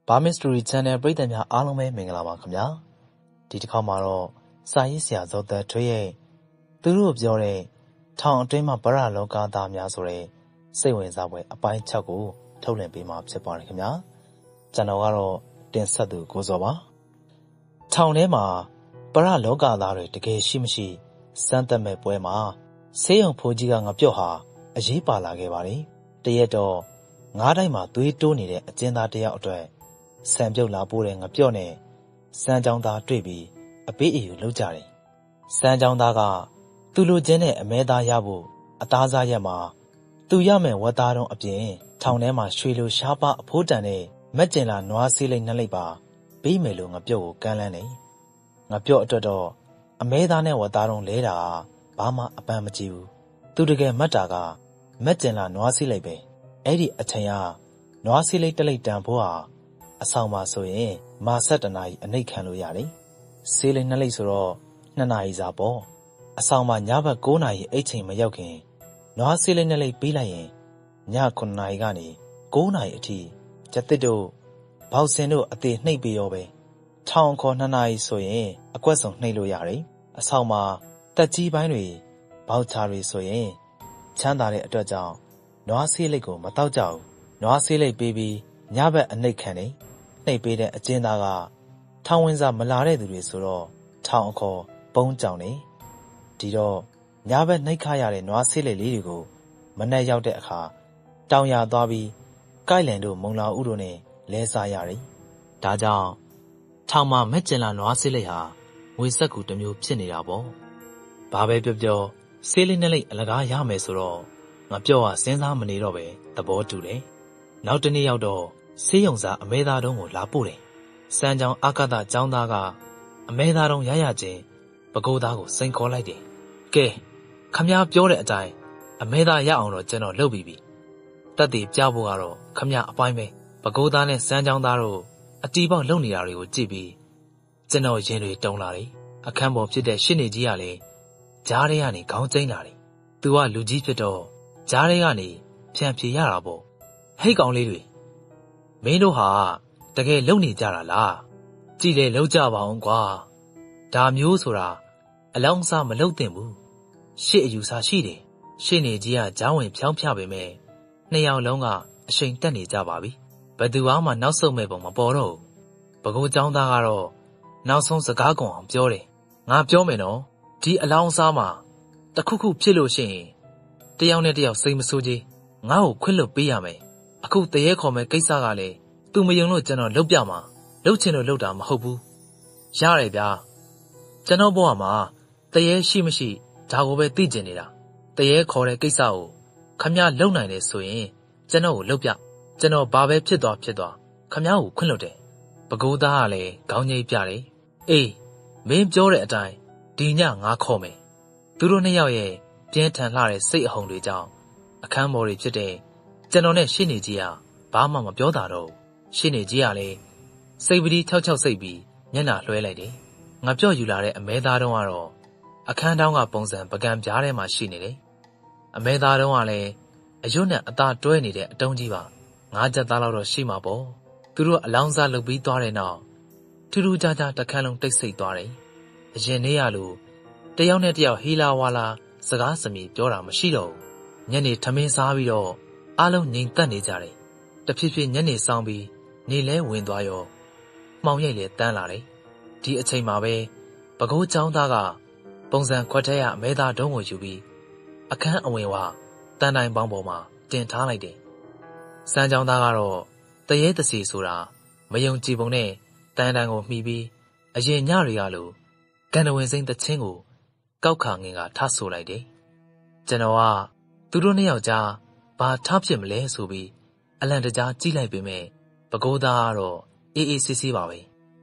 Barmy Story Channel ပရိသတ်များအားလုံးပဲမင်္ဂလာပါခင်ဗျာဒီတစ်ခါမှာတော့စာရေးဆရာဇော်သက်ထွေးရဲ့သူတို့ပြောတဲ့ထောင်အတွင်းမှာဗရလောကသားများဆိုတဲ့စိတ်ဝင်စားပွဲအပိုင်း6ကိုထုတ်လွှင့်ပေးမှာဖြစ်ပါတယ်ခင်ဗျာကျွန်တော်ကတော့တင်ဆက်သူကိုစောပါထောင်ထဲမှာဗရလောကသားတွေတကယ်ရှိမရှိစမ်းသပ်မဲ့ပွဲမှာဆေးရုံဖိုးကြီးကငါပြော့ဟာအရေးပါလာခဲ့ပါတယ်တရက်တော့ငါးတိုင်းမှာသွေးတိုးနေတဲ့အကျဉ်းသားတယောက်အတွက်ဆံပြုတ်လာပိုးတဲ့ငါပြော့နဲ့စမ်းကြောင်းသားတွေ့ပြီးအပေးအယူလုပ်ကြတယ်စမ်းကြောင်းသားကသူ့လိုချင်တဲ့အမဲသားရဖို့အသားစားရက်မှာသူရမယ်ဝတ်သားတုံးအပြင်ထောင်ထဲမှာရွှေလိုရှားပါအဖိုးတန်တဲ့မက်ကျင်လာနွားဆေးလိမ့်နှက်လိုက်ပါပေးမယ်လို့ငါပြော့ကိုကမ်းလန်းတယ်ငါပြော့အတွက်တော့အမဲသားနဲ့ဝတ်သားတုံးလဲတာဘာမှအပန်းမကြည့်ဘူးသူတကယ်မတ်တာကမက်ကျင်လာနွားဆေးလိမ့်ပဲအဲ့ဒီအချိန်ကနွားဆေးလိမ့်တလိမ့်တန်ဖို့ဟာအဆောင်ပါဆိုရင်မာဆက်တနာကြီးအနှိတ်ခံလို့ရတယ်ဆေးလိမ့်နှစ်လိမ့်ဆိုတော့2နာရီစာပေါ့အဆောင်မှာညဘက်9နာရီအိတ်ချိန်မရောက်ခင်နွားဆေးလိမ့်နှစ်လိမ့်ပေးလိုက်ရင်ည9နာရီကနေ9နာရီအထိကျက်တစ်တို့ဘောက်စင်တို့အသေးနှိပ်ပြီးရောပဲထောင်ခေါ်2နာရီဆိုရင်အကွက်စုံနှိပ်လို့ရတယ်အဆောင်မှာတက်ကြီးပိုင်းတွေဘောက်ချာတွေဆိုရင်ချမ်းသာတဲ့အတွက်ကြောင့်နွားဆေးလိပ်ကိုမတောက်ကြဘူးနွားဆေးလိပ်ပေးပြီးညဘက်အနှိပ်ခံတယ်နှိပ်ပေးတဲ့အကျဉ်းသားကထောင်ဝင်စာမလာတဲ့သူတွေဆိုတော့ထောင်အခေါ်ပုံးကြောင်နေဒီတော့ညဘက်နှိပ်ခရတဲ့နွားဆေးလိပ်လေးတွေကိုမနဲ့ရောက်တဲ့အခါတောင်ရသွားပြီးကိုက်လန်တို့မုံလာဥတို့နဲ့လဲစားရတယ်ဒါကြောင့်ထောင်မှာမက်ကျင်လာနွားဆေးလိပ်ဟာငွေဆက်ကူတစ်မျိုးဖြစ်နေတာပေါ့ဘာပဲပြောပြောဆေးလိပ်နဲ့လိပ်အလကားရမယ်ဆိုတော့ငါပြော့ဟာစဉ်းစားမနေတော့ပဲသဘောတူတယ်နောက်တနေ့ရောက်တော့ဆေးရုံစားအမဲသားတုံးကိုလာပို့တယ်စမ်းကြောင်အာကသကျောင်းသားကအမဲသားတုံးရရချင်းပကိုးသားကိုစိန်ခေါ်လိုက်တယ်ကဲခမည်းပြောတဲ့အတိုင်းအမဲသားရအောင်တော့ကျွန်တော်လုပ်ပြီးပြီတက်တည်ပြဖို့ကတော့ခမည်းအပိုင်းပဲပကိုးသားနဲ့စမ်းကြောင်သားတို့အတီးပေါက်လုပ်နေတာတွေကိုကြည့်ပြီးကျွန်တော်ရင်တွေတုံလာတယ်အခန်းပေါ်ဖြစ်တဲ့ရှင်းနေကြီးကလည်းကြားထဲကနေခေါင်းကျိန်းလာတယ်သူကလူကြီးဖြစ်တော့ကြားထဲကနေဖြန့်ဖြေရတာပေါ့ဟိတ်ကောင်လေးတွေမင်းတို့ဟာတကယ်လုံနေကြတာလားကြည်လေလောက်ကြပါအောင်ကွာဒါမျိုးဆိုတာအလောင်းစားမလုံသင့်ဘူးရှေ့အယူစားရှိတယ်ရှေ့နေကြီးကဂျောင်းဝင်ဖြောင်းဖြပေမဲ့နှစ်ယောက်လုံးကအရှိန်တက်နေကြပါပြီဘယ်သူမှနောက်ဆုတ်မဲ့ပုံမပေါ်တော့ဘူးပကိုးចောင်းသားကတော့နောက်ဆုံးစကားကုန်အောင်ပြောတယ်ငါပြောမယ်နော်ဒီအလောင်းစားမှာတခုခုဖြစ်လို့ရှိရင်တယောက်နဲ့တယောက်စိတ်မဆိုးကြီးငါ့ကိုခွင့်လွတ်ပေးရမယ်အခုတရေခေါ်မဲ့ကိစ္စကလည်းသူမယုံလို့ကျွန်တော်လုပ်ပြမှာလုပ်ချင်လို့လုပ်တာမဟုတ်ဘူးရတယ်ဗျာကျွန်တော်ဘဝမှာတရေရှိမရှိဒါကိုပဲသိကျင်နေတာတရေခေါ်တဲ့ကိစ္စကိုခမည်းလုံနိုင်တယ်ဆိုရင်ကျွန်တော်ကိုလုပ်ပြကျွန်တော်ဘာပဲဖြစ်သွားခမည်းကိုခွင့်လွတ်တယ်ပကိုးသားကလည်းခေါင်းငိမ့်ပြတယ်အေးမင်းပြောတဲ့အတိုင်းဒီညငါခေါ်မယ်သူတို့နှစ်ယောက်ရဲ့ပြင်းထန်လှတဲ့စိတ်အဟုန်တွေကြောင့်အခန်းပေါ်တွေဖြစ်တဲ့ကျွန်တော်နဲ့ရှင်းနေကြီးကဘာမှမပြောတာတော့ရှင်းနေကြီးကလည်းစိတ်ပတိ၆စိတ်ပြီးမျက်နှာလွှဲလိုက်တယ်ငါပြော့ယူလာတဲ့အမဲသားတုံးကတော့အခန်းတောင်းကပုံစံပကံပြားထဲမှာရှိနေတယ်အမဲသားတုံးကလည်းအရွတ်နဲ့အသားတွဲနေတဲ့အတုံးကြီးပါ9ချက်သားလောက်တော့ရှိမှာပေါ့သူတို့အလောင်းစားလုပ်ပြီးသွားတဲ့နောက်ထူးထူးခြားခြားတစ်ခန်းလုံးတိတ်ဆိတ်သွားတယ်အရင်နေ့ရလို့တယောက်နဲ့တယောက်ဟီလာဝါလာစကားစမြည်ပြောတာမရှိတော့ဘူးညနေထမင်းစားပြီးတော့အားလုံးငြိမ်သက်နေကြတယ်တဖြည်းဖြည်းညနေဆောင်ပြီးနေလဲဝင်သွားရောမှောင်ရိပ်လည်းတန်းလာတယ်ဒီအချိန်မှာပဲပကိုးចောင်းသားကပုံစံခွက်ထဲကအမဲသားတုံးကိုယူပြီးအခန်းအဝင်ဝတန်တိုင်ပေါင်းပေါ်မှာတင်ထားလိုက်တယ်စမ်းចောင်းသားကတော့တရေတစီဆိုတာမယုံကြည်ပုံနဲ့တန်တိုင်ကိုမှီပြီးအရင်ညတွေကလိုကန်တဝင်စိမ့်တချင်းကိုကောက်ခါငင်ကထဆိုလိုက်တယ်ကျွန်တော်ကသူတို့နှစ်ယောက်ကြားဘာထားဖြစ်မလဲဆိုပြီးအလန့်တကြားကြည့်လိုက်ပေမဲ့ပကိုးသားကတော့အေးအေးဆေးဆေးပါပဲည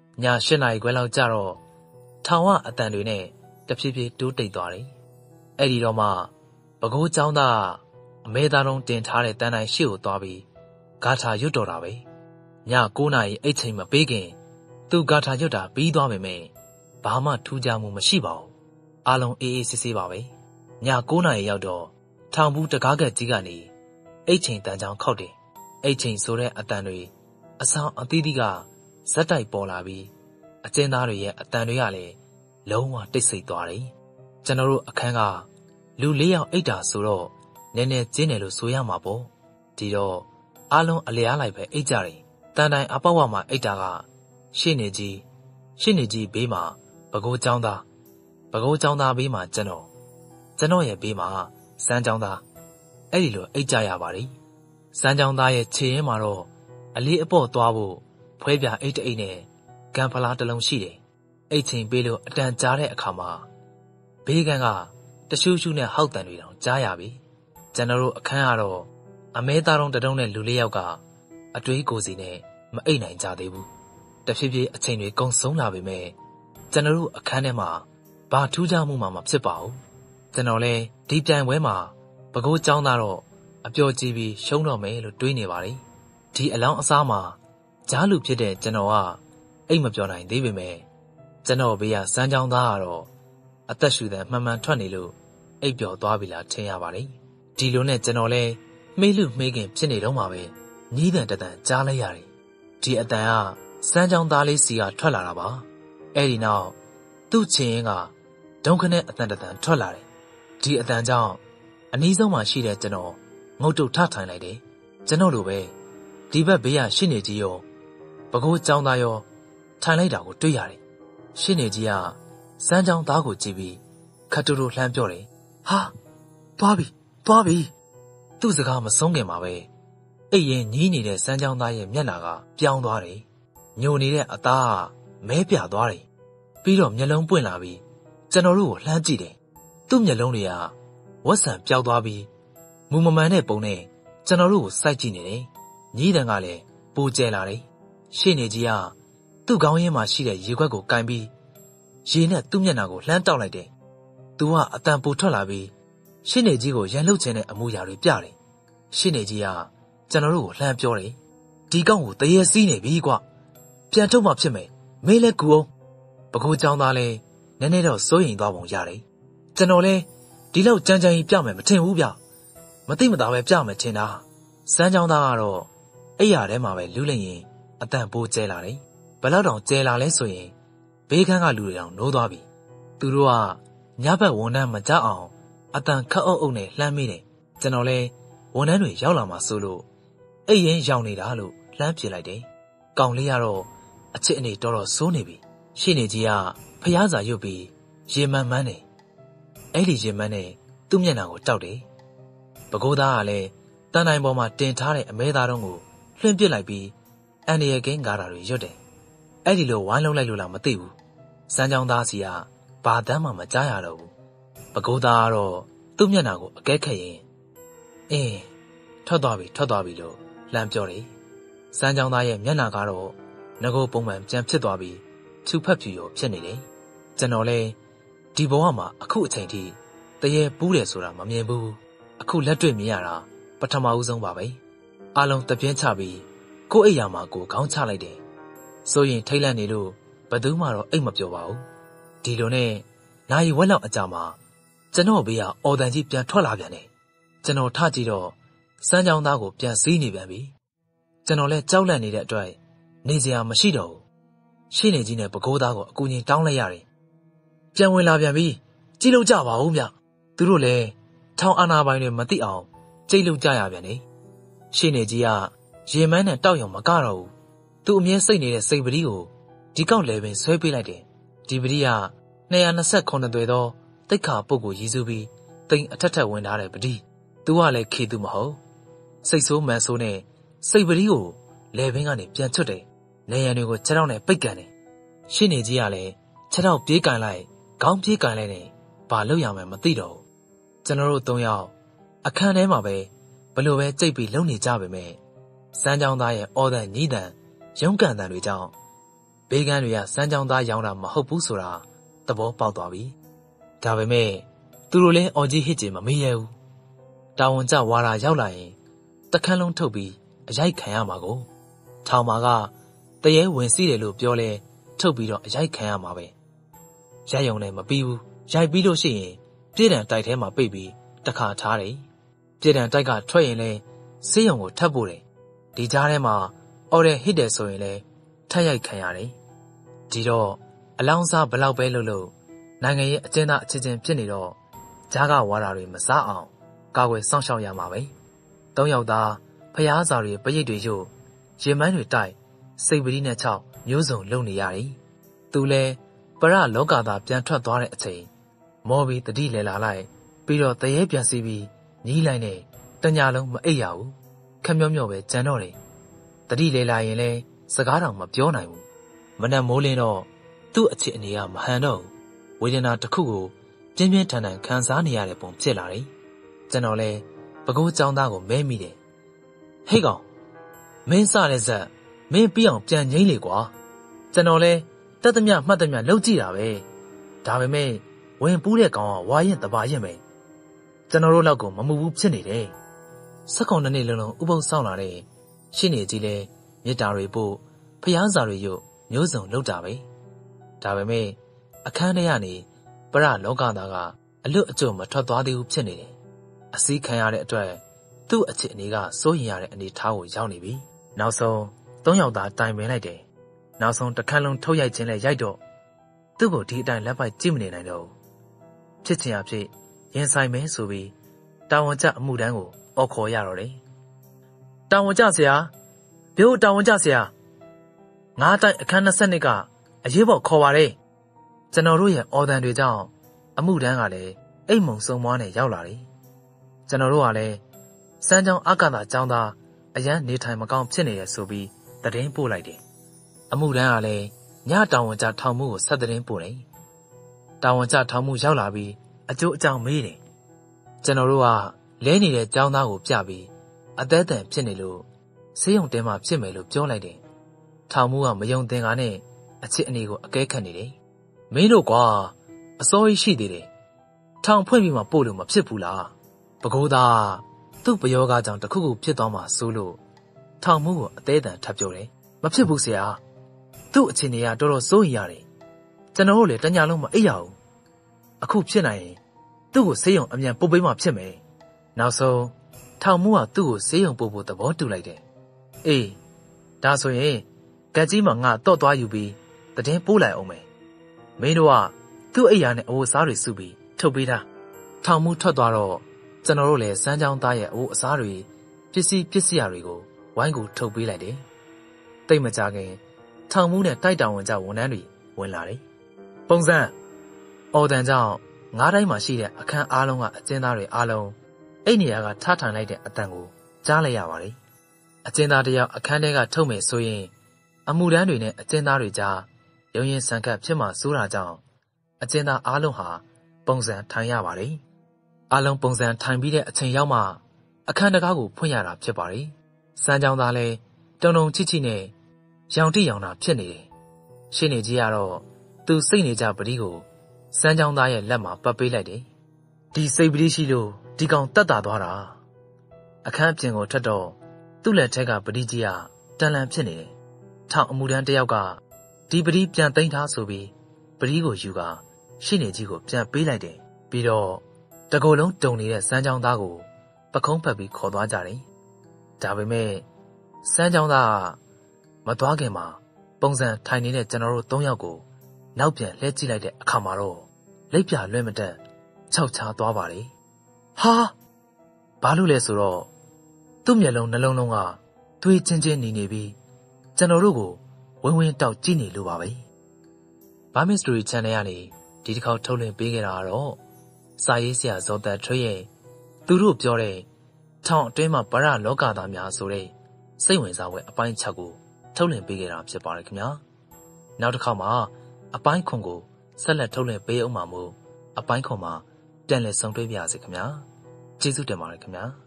8နာရီခွဲလောက်ကြာတော့ထောင်ကအတန်တွေနဲ့တဖြည်းဖြည်းတိုးတိတ်သွားတယ်အဲ့ဒီတော့မှပကိုးចောင်းသားအမဲသားတုံးတင်ထားတဲ့တန်တိုင်ရှေ့ကိုသွားပြီးဂါထာရွတ်တော်တာပဲည9နာရီအိတ်ချိန်မပေးခင်သူဂါထာရွတ်တာပြီးသွားပေမဲ့ဘာမှထူးခြားမှုမရှိပါဘူးအားလုံးအေးအေးဆေးဆေးပါပဲည9နာရီရောက်တော့ထောင်ဘူးတကားကက်ကြီးကနေအိတ်ချိန်တန်ချောင်းခောက်တယ်အိတ်ချိန်ဆိုတဲ့အတန်တွေအဆောင်အသီးသီးကဇက်တိုက်ပေါ်လာပြီးအကျဉ်းသားတွေရဲ့အတန်တွေကလည်းလုံးဝတိတ်ဆိတ်သွားတယ်။ကျွန်တော်တို့အခန်းကလူ၄ယောက်အိတ်တာဆိုတော့နည်းနည်းကျင်းတယ်လို့ဆိုရမှာပေါ့။ဒီတော့အားလုံးအလျားလိုက်ပဲအိတ်ကြတယ်။တန်တိုင်အပေါက်ဝမှာအိတ်တာကရှင်းနေကြီးဘေးမှာပဲခူးကျောင်းသားဘေးမှာကျွန်တော်ရဲ့ဘေးမှာစမ်းကျောင်းသားအဲ့ဒီလိုအိတ်ကြရပါတယ်။စမ်းကျောင်းသားရဲ့ခြေရင်းမှာတော့အလေးအပေါ့သွားဖို့ဖွဲပြအိတ်တအိတ်နဲ့ကံဖလားတစ်လုံးရှိတယ်။အိတ်ချိန်ပေးလို့အတန်ကြားတဲ့အခါမှာဘေးကန်းကတရှူးရှူးနဲ့ဟောက်တန်တွေတောင်ကြားရပြီ။ကျွန်တော်တို့အခန်းကတော့အမဲသားတုံးတတုံးနဲ့လူ၄ယောက်ကအတွေးကိုစီနဲ့မအိတ်နိုင်ကြသေးဘူး။တဖြည်းဖြည်းအချိန်တွေကုန်ဆုံးလာပေမဲ့ကျွန်တော်တို့အခန်းထဲမှာဘာထူးခြားမှုမှမဖြစ်ပါဘူး။ကျွန်တော်လည်းဒီပြိုင်ပွဲမှာပဲခူးကျောင်းသားတော့အပျော်ကြည့်ပြီးရှုံးတော့မယ်လို့တွေးနေပါတယ်။ဒီအလောင်းအစားမှာကြားလူဖြစ်တဲ့ကျွန်တော်ကအိတ်မပြောနိုင်သေးပေမဲ့ကျွန်တော်ဘေးကစမ်းချောင်းသားကတော့အသက်ရှူတဲ့မှန်မှန်ထွက်နေလို့အိပ်ပျော်သွားပြီလားထင်ရပါတယ်။ဒီလိုနဲ့ကျွန်တော်လဲမေးလူမေးခင်ဖြစ်နေတော့မှပဲညီးတန်တန်ကြားလိုက်ရတယ်။ဒီအတန်ကစမ်းချောင်းသားလေးစီကထွက်လာတာပါ။အဲ့ဒီနောက်သူ့ချင်ရင်ကဒုံခနဲ့အတန်တန်ထွက်လာတယ်။ဒီအတန်ကြောင့်အနီးဆုံးမှာရှိတဲ့ကျွန်တော်ငုတ်တုတ်ထထိုင်လိုက်တယ်။ကျွန်တော်လိုပဲဒီဘက်ဘေးကရှင်းနေကြီးရောပဲခူးကျောင်းသားရောထိုင်လိုက်တာကိုတွေ့ရတယ်။ရှင်းနေကြီးကစမ်းချောင်းသားကိုကြည့်ပြီးခတ်တူတူလှမ်းပြောတယ်။ဟာသွားပြီသူ့စကားမဆုံးခင်မှာပဲအိပ်ရင်ညီးနေတဲ့စမ်းချောင်းသားရဲ့မျက်နှာကပြောင်းသွားတယ်။ညိုနေတဲ့အသားကမဲပြသွားတယ်။ပြီးတော့မျက်လုံးပွင့်လာပြီးကျွန်တော်တို့ကိုလှမ်းကြည့်တယ်။သူ့မျက်လုံးတွေကဝက်ဆံပြောက်သွားပြီးမူမမှန်တဲ့ပုံနဲ့ကျွန်တော်တို့ကိုစိုက်ကြည့်နေတယ်။ညီးတန်ကလည်းပိုကျဲလာတယ်။ရှေ့နေကြီးကသူ့ခေါင်းရင်းမှာရှိတဲ့ရေခွက်ကိုကင်ပြီးရေနဲ့သူ့မျက်နှာကိုလှမ်းတောက်လိုက်တယ်။သူကအတန်ပိုထွက်လာပြီးရှင်းနေကြီးကိုရန်လှုပ်ခြင်းနဲ့အမှုရာတွေပြတယ်။ရှင်းနေကြီးကကျွန်တော်တို့ကိုလှမ်းပြောတယ်။ဒီကောင်ကိုတရေစီးနေပြီကွ။ပြန်ထုတ်မှဖြစ်မယ်။မင်းလဲကူအောင်။ပဲခူးကျောင်းသားလဲနည်းနည်းတော့စိုးရိမ်သွားပုံရတယ်။ကျွန်တော်လဲဒီလောက်ကြမ်းကြမ်းကြီးပြမယ်မထင်ဘူးဗျ။မသိမသာပဲပြမယ်ထင်တာ။စမ်းကျောင်းသားကတော့အဲ့ရထဲမှာပဲလူးလိုက်ရင်အတန်ပိုးကျဲလာတယ်။ဘယ်လောက်တောင်ကျဲလာလဲဆိုရင်ဘေးခန်းကလူတွေတောင်နိုးသွားပြီ။သူတို့ကညဘက်ဝန်ထမ်းမကြအောင်အတန်ခတ်အုပ်နဲ့လှမ်းမိတယ်။ကျွန်တော်လဲဝန်ထမ်းတွေရောက်လာမှဆိုလို့အိပ်ရင်ရောက်နေတာလို့လှမ်းပြလိုက်တယ်။ကောင်လေးကတော့အချစ်အနေတော်တော်ဆိုးနေပြီ။ရှေ့နေကြီးကဖျားစာရွတ်ပြီးရေမှန်တယ်။အဲ့ဒီရေမှန်နဲ့သူ့မျက်နှာကိုတောက်တယ်။ပဲခူးသားကလည်းတန်တိုင်ပေါ်မှာတင်ထားတဲ့အမဲသားတုံးကိုလွှင့်ပစ်လိုက်ပြီးအန်ဒီရဲ့ကင်းကားတာတွေရွတ်တယ်။အဲ့ဒီလိုဝိုင်းလုံးလိုက်လို့လားမသိဘူး။စမ်းချောင်းသားစီကဘာတမ်းမှမကြားရတော့ဘူး။ပဲခူးသားကတော့သူ့မျက်နှာကိုအကဲခတ်ရင်ထွက်သွားပြီလို့လှမ်းပြောတယ်။စမ်းချောင်းသားရဲ့မျက်နှာကတော့ငကိုပုံမှန်ပြန်ဖြစ်သွားပြီးဖြူဖက်ဖြူရောဖြစ်နေတယ်။ကျွန်တော်လဲဒီဘဝမှာအခုအချိန်ထိတရေပူးတယ်ဆိုတာမမြင်ဘူး။အခုလက်တွေ့မြင်ရတာပထမဦးဆုံးပါပဲ။အားလုံးတပြင်းချပြီးကိုယ့်အိယာမှာကိုခေါင်းချလိုက်တယ်။ဆိုရင်ထိတ်လန့်နေလို့ဘယ်သူမှတော့အိတ်မပြောပါဘူး။ဒီလိုနဲ့နိုင်ဝက်လောက်အကြာမှာကျွန်တော်ဘေးကအော်တန်ကြီးပြန်ထွက်လာပြန်တယ်။ကျွန်တော်ထကြည့်တော့စမ်းချောင်းသားကိုပြန်စီးနေပြန်ပြီ။ကျွန်တော်လဲကြောက်လန့်နေတဲ့အတွက်နေစရာမရှိတော့ဘူး။ရှေ့နေကြီးနဲ့ပဲခူးသားကိုအကူအညီတောင်းလိုက်ရတယ်။ပြန်ဝင်လာပြန်ပြီ။ကြည့်လို့ကြပါဦးဗျ။သူတို့လည်းထောင်အာနာပိုင်တွေမသိအောင်ကြိတ်လို့ကြရပြန်တယ်။ရှေ့နေကြီးကရေမန်းနဲ့တောက်ရုံမကတော့ဘူး။သူ့အမြဲစိတ်နေတဲ့စိတ်ပတိကိုဒီကောက်လေပင်ဆွဲပေးလိုက်တယ်။ဒီပတိက229သွေသောတိတ်ခါပုတ်ကိုရည်စူးပြီးတိမ်အထက်ထက်ဝင်ထားတဲ့ပတိ။သူကလည်းခေသူမဟုတ်။စိတ်ဆိုးမှန်ဆိုးနဲ့စိတ်ပတိကိုလေပင်ကနေပြန်ချွတ်တယ်။နေရံတွေကိုခြေထောက်နဲ့ပိတ်ကန်တယ်။ရှင်းနေကြီးကလည်းခြေထောက်ပြေးကန်လိုက်ခေါင်းပြေးကန်လိုက်နဲ့ဘာလုပ်ရမှန်းမသိတော့ဘူး။ကျွန်တော်တို့3ယောက်အခန်းထဲမှာပဲဘလို့ပဲကြိတ်ပြီးလုံနေကြပါမယ်။စမ်းချောင်းသားရဲ့အော်တန်ညီးတန်ရုံးကန်တန်တွေကြောင့်ဘေးကန်းတွေကစမ်းချောင်းသားရောင်းတာမဟုတ်ဘူးဆိုတာသဘောပေါက်သွားပြီ။ဒါပေမဲ့သူတို့လည်းအော်ကြီးဟစ်ကြမမေးရဘူး။တာဝန်ကျဝါရာရောက်လာရင်တခန်းလုံးထုတ်ပြီးအရိုက်ခံရမှာကိုထောင်မှာကတရေဝင်စီးတယ်လို့ပြောလဲထုတ်ပြီးတော့အရိုက်ခံရမှာပဲ။ရိုက်ရုံနဲ့မပြီးဘူး။ရိုက်ပြီးလို့ရှိရင်ပြည်တံတိုက်ထဲမှာပိတ်ပြီးတခါထားတယ်။ပြည်တံတိုက်ကထွက်ရင်လဲဆေးရုံကိုထပ်ပို့တယ်။ဒီကြားထဲမှာအော်တဲ့ဟစ်တယ်ဆိုရင်လည်းထက်ရိုက်ခံရတယ်ဒီတော့အလောင်းစားဘလောက်ပဲလို့နိုင်ငံရဲ့အကျဉ်းသားအချင်းချင်းဖြစ်နေတော့ဂျားကဝါဒတွေမစားအောင်ကာကွယ်စောင့်ရှောက်ရမှာပဲ၃ယောက်သားဖျားစာတွေပရိတ်တွေရုပ်ရင်မန်းတွေတိုက်စိတ်ပတိနဲ့ချောက်မျိုးစုံလုံနေရတယ်သူလဲပရလောကသားပြန်ထွက်သွားတဲ့အချိန်မော်ပြီးတတိလဲလာလိုက်ပြီးတော့တရေပြန်စီပြီးညီးလိုက်နဲ့တညာလုံးမအိပ်ရဘူးခက်မျောမျောပဲကြံတော့တယ်တတိလဲလာရင်လဲစကားတော်မပြောနိုင်ဘူးမနက်မိုးလင်းတော့သူ့အချစ်အနေကမဟန်တော့ဝေဒနာတစ်ခုကိုပြင်းပြင်းထန်ထန်ခံစားနေရတဲ့ပုံဖြစ်လာတယ်ကျွန်တော်လဲပကိုးចောင်းသားကိုမဲမိတယ်ဟေ့ကောင်မင်းစတဲ့ဇက်မင်းပြီးအောင်ပြန်ငိမ့်လေကွာကျွန်တော်လဲတက်သမျှမှတ်သမျှလှုပ်ကြည့်တာပဲဒါပေမဲ့ဝင်ပူးတဲ့ကောင်ကဝါရင်တပါရင်ပဲကျွန်တော်တို့လောက်ကိုမမှုဘူးဖြစ်နေတယ်12နှစ်လုံးဥပုသ်ဆောင်လာတဲ့ရှင်းနေကြီးလဲမေတ္တာတွေပို့ဖျားစာတွေရုပ်မျိုးစုံလှုပ်တာပဲဒါပေမဲ့အခန်းထဲကနေပရလောကသားကအလွတ်အကျွတ်မထွက်သွားသေးဘူးဖြစ်နေတယ်အစည်းခံရတဲ့အတွက်သူ့အချစ်အနေကစိုးရင်ရတဲ့အနေထားကိုရောက်နေပြီနောက်ဆုံး၃ယောက်သားတိုင်ပင်လိုက်တယ်နောက်ဆုံးတစ်ခါလုံးထုတ်ရိုက်ခြင်းနဲ့ရိုက်တော့သူ့ကိုဒီအတိုင်းလက်ပိုက်ကြည့်မနေနိုင်တော့ဖြစ်ချင်အဖြစ်ရင်ဆိုင်မဲဆိုပြီးတာဝန်ကျအမှုတန်းကိုအော်ခေါ်ရတော့တယ်တာဝန်ကျဆရာဘိုးတာဝန်ကျဆရာငါးတိုက်အခန်း22ကအရေးပေါ်ခေါ်ပါတယ်ကျွန်တော်တို့ရဲ့အော်တန်တွေကြောင့်အမှုတန်းကလည်းအိမ်မုံစုံမွားနဲ့ရောက်လာတယ်ကျွန်တော်တို့ကလည်းစမ်းချောင်းအကသာကျောင်းသားအရန်နေထိုင်မကောင်းဖြစ်နေရဆိုပြီးသတင်းပို့လိုက်တယ်အမှုတန်းကလည်းညတာဝန်ကျထောင်မှုကိုဆက်သတင်းပို့တယ်တာဝန်ကျထောင်မှုရောက်လာပြီးအကျိုးအကြောင်းမေးတယ်ကျွန်တော်တို့ကလဲနေတဲ့ကျောင်းသားကိုပြပြီးအသက်အတန်ဖြစ်နေလို့ဆေးရုံတဲမှာဖြစ်မယ်လို့ပြောလိုက်တယ်ထောင်မှုကမယုံသင်္ကာနဲ့အချစ်အနေကိုအကဲခတ်နေတယ်မင်းတို့ကွာအစိုးရရှိသေးတယ်ထောင်ဖွင့်ပြီးမှပို့လို့မဖြစ်ဘူးလားပကိုးသားသူ့ပယောဂကြောင့်တခုခုဖြစ်သွားမှဆိုလို့ထောင်မှုကိုအသေးအတန်ထပ်ပြောတယ်မဖြစ်ဘူးဆရာသူ့အခြေအနေကတော်တော်စိုးရိမ်ရတယ်ကျွန်တော်တို့လည်းတညာလုံးမအိပ်ရဘူးအခုဖြစ်နိုင်ရင်သူ့ကိုဆေးရုံအမြန်ပို့ပေးမှဖြစ်မယ်နောက်ဆုံးထောင်မှုကသူ့ကိုဆေးရုံပို့ဖို့သဘောတူလိုက်တယ်အေးဒါဆိုရင်ကက်ကြီးမှာငါတော့သွားယူပြီးတည်င်းပို့လိုက်အောင်မယ်မင်းတို့ကသူ့အိယာနဲ့အဝတ်အစားတွေစုပြီးထုတ်ပေးတာထောင်မှုထွက်သွားတော့ကျွန်တော်တို့လည်းစမ်းချောင်းသားရဲ့အဝတ်အစားတွေပစ္စည်းတွေကိုဝိုင်းကူထုတ်ပေးလိုက်တယ်တိတ်မကြခင်ထောင်မှုနဲ့တိုက်တောင်ဝင်ကြဝန်ထမ်းတွေဝင်လာတယ်ပုံစံအော်တန်ကြောင့်ငါးတိုင်းမှာရှိတဲ့အခန်းအားလုံးကအကျဉ်းသားတွေအားလုံးအဲ့နေရာကထားထိုင်လိုက်တဲ့အတန်ကိုကြားလိုက်ရပါတယ်အကျဉ်းသားတယောက်အခန်းထဲကထုတ်မယ်ဆိုရင်အမှုတန်းတွေနဲ့အကျဉ်းသားတွေကြားရုံရင်ဆန်ခတ်ဖြစ်မှစိုးတာကြောင့်အကျဉ်းသားအားလုံးဟာပုံစံထိုင်ရပါတယ်အားလုံးပုံစံထိုင်ပြီးတဲ့အချိန်ရောက်မှအခန်းတကားကိုဖွင့်ရတာဖြစ်ပါတယ်စမ်းချောင်းသားလဲတုံတုံချိချိနဲ့ရောင်တိရောင်တာဖြစ်နေတယ်ရှင်းနေကြီးကတော့သူစိတ်နေကြပတိကိုစမ်းချောင်းသားရဲ့လက်မှာပတ်ပေးလိုက်တယ်ဒီစိတ်ပတိရှိလို့ဒီကောင်တက်တာသွားတာအခန်းအပြင်ကိုထွက်တော့သူ့လက်ထက်ကပတိကြီးကတန်လန်ဖြစ်နေတယ်ထောင်အမှုတန်းတယောက်ကဒီပတိပြန်သိမ်းထားဆိုပြီးပတိကိုယူကာရှင်းနေကြီးကိုပြန်ပေးလိုက်တယ်ပြီးတော့တကိုယ်လုံးတုံနေတဲ့စမ်းချောင်းသားကိုပခုံးဖက်ပြီးခေါ်သွားကြတယ်ဒါပေမဲ့စမ်းချောင်းသားမသွားခင်မှာပုံစံထိုင်နေတဲ့ကျွန်တော်တို့၃ယောက်ကိုနောက်ပြန်လှည့်ကြည့်လိုက်တဲ့အခါမှာတော့လက်ပြလွဲမတက်ခြောက်ချားသွားပါတယ်ဟာဘာလို့လဲဆိုတော့သူ့မျက်လုံးနှလုံးလုံးကသွေးချင်းချင်းနေပြီးကျွန်တော်တို့ကိုဝင်းဝင်းတောက်ကြည့်နေလို့ပါပဲဘာမစ်စတိုရီ channel ကနေဒီတစ်ခေါက်ထုတ်လွှင့်ပေးခဲ့တာကတော့စာရေးဆရာဇော်သက်ထွေးရဲ့သူတို့ပြောတဲ့ထောင်အတွင်းမှာဗရလောကသားများဆိုတဲ့စိတ်ဝင်စားဖွယ်အပိုင်း6ကိုထုတ်လွှင့်ပေးခဲ့တာဖြစ်ပါတယ်ခင်ဗျာနောက်တစ်ခေါက်မှာအပိုင်း9ကိုဆက်လက်ထုတ်လွှင့်ပေးအောင်မှာမို့အပိုင်း9မှာပြန်လည်ဆုံတွေ့ပါရစေခင်ဗျာကျေးဇူးတင်ပါတယ်ခင်ဗျာ